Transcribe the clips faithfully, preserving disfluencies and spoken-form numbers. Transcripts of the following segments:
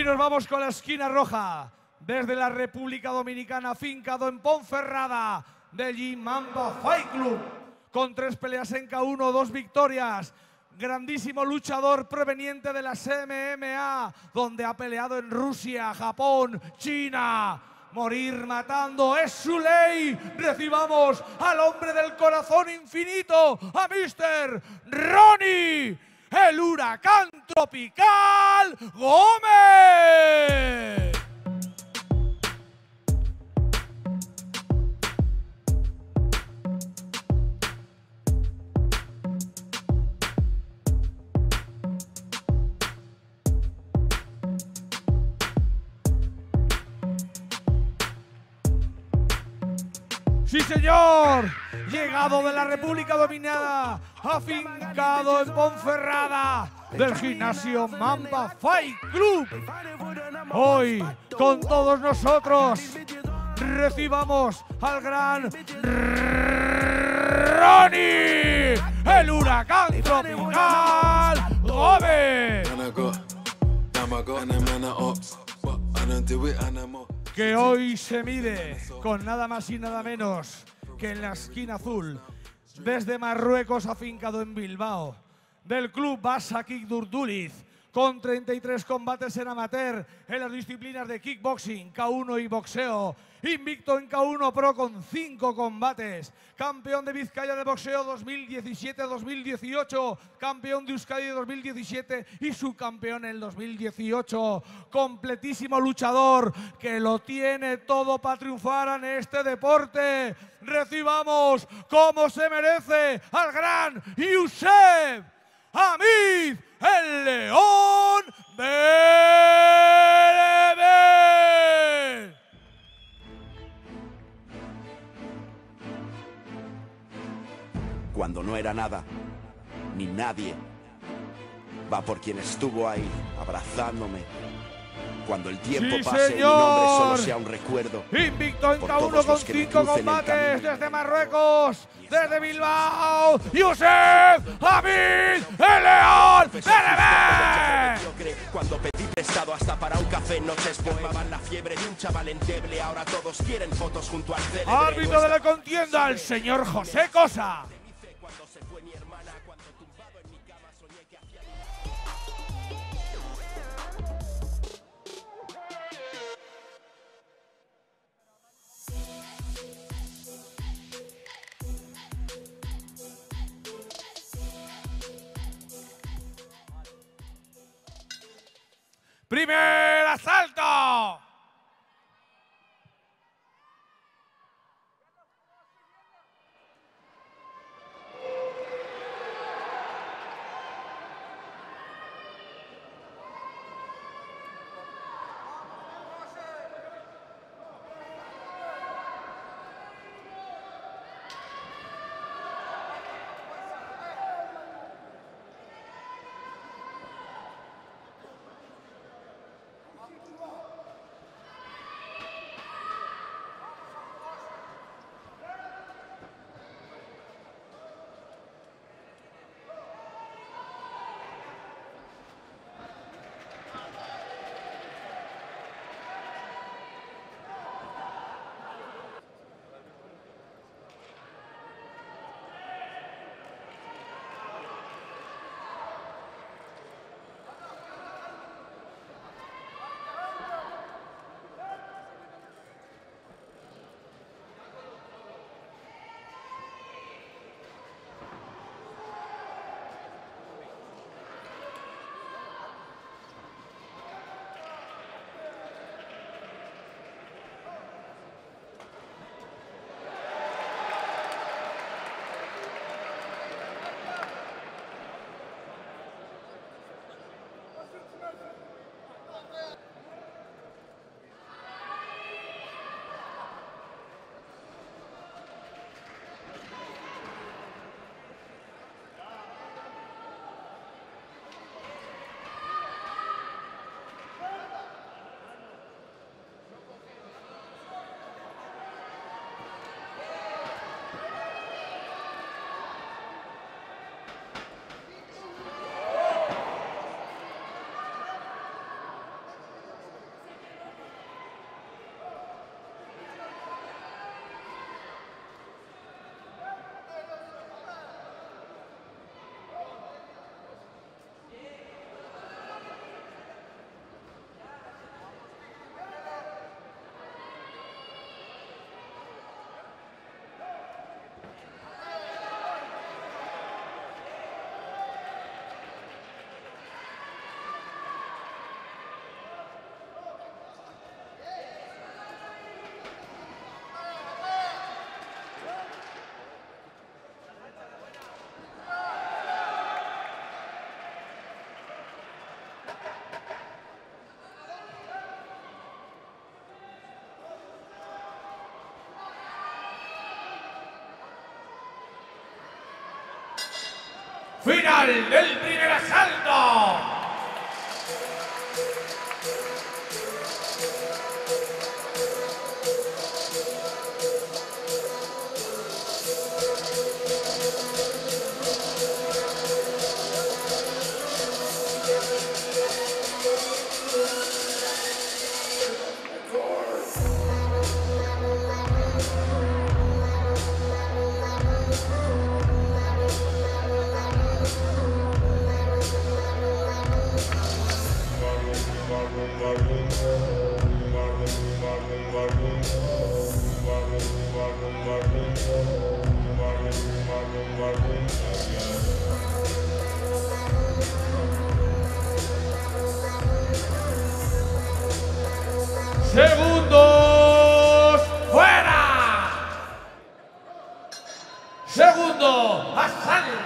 nos vamos con la esquina roja. Desde la República Dominicana, afincado en Ponferrada, del Gym Mamba Fight Club. Con tres peleas en K uno, dos victorias. Grandísimo luchador proveniente de las M M A, donde ha peleado en Rusia, Japón, China. Morir matando es su ley. Recibamos al hombre del corazón infinito, a mister Ronnie, el huracán tropical Gómez. ¡Sí, señor! Llegado de la República Dominicana, afincado en Ponferrada, del gimnasio Mamba Fight Club. Hoy, con todos nosotros, recibamos al gran Ronnie, el huracán tropical Gómez. Que hoy se mide con nada más y nada menos que en la esquina azul, desde Marruecos, afincado en Bilbao, del club Basakik Durduliz, con treinta y tres combates en amateur en las disciplinas de kickboxing, K uno y boxeo. Invicto en K uno Pro con cinco combates. Campeón de Vizcaya de boxeo dos mil diecisiete dos mil dieciocho. Campeón de Euskadi dos mil diecisiete y subcampeón en el dos mil dieciocho. Completísimo luchador que lo tiene todo para triunfar en este deporte. Recibamos como se merece al gran Youssef Hamid, el León Berbere. Cuando no era nada, ni nadie, va por quien estuvo ahí, abrazándome. Cuando el tiempo sí, pase señor. y mi nombre solo sea un recuerdo. Invicto en K uno con cinco combates desde Marruecos, desde Bilbao, Youssef Hamid, el León Berbere. Cuando pedí prestado hasta para un café, noches formaban la fiebre de un chaval endeble. Ahora todos quieren fotos junto al célebre. Árbitro de la contienda, el señor José Cosa. Cuando se fue mi hermana, cuando tumbado en mi cama soñé que hacía... ¡Primer asalto! Final del primer asalto. Segundos fuera. Segundo asalto.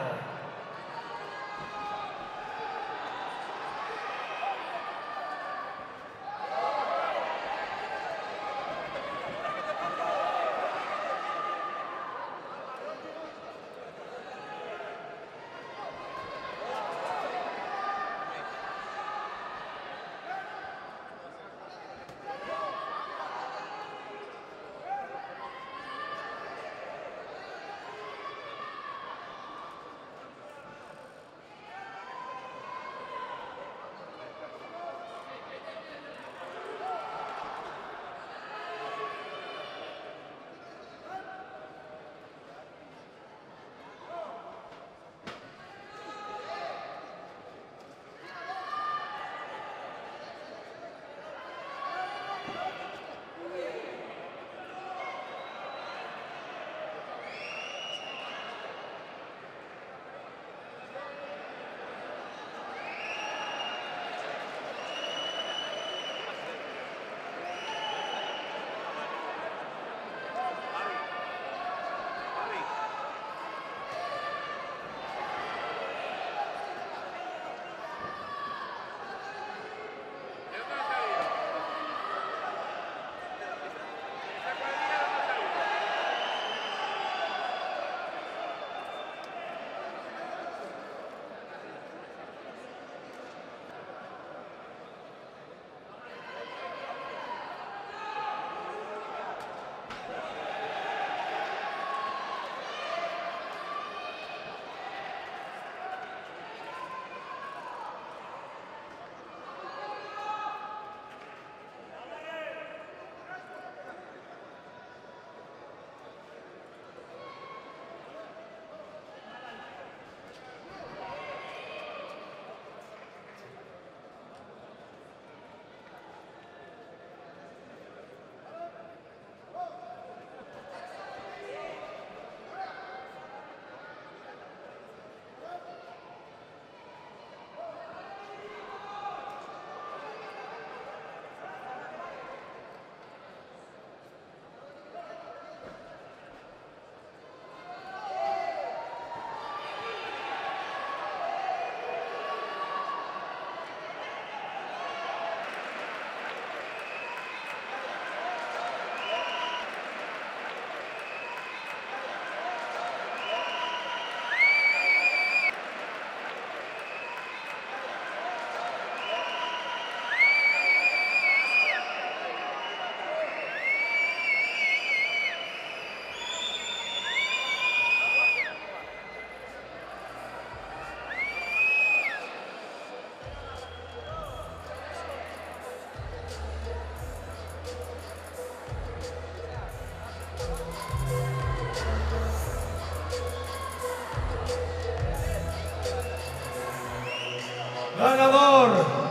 Ganador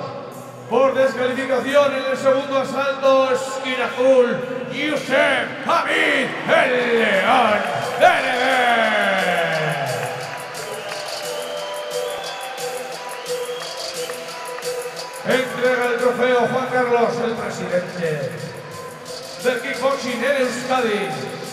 por descalificación en el segundo asalto, esquina azul, Youssef Hamid, el León de Nevers. Entrega el trofeo Juan Carlos, el presidente del kickboxing en Euskadi.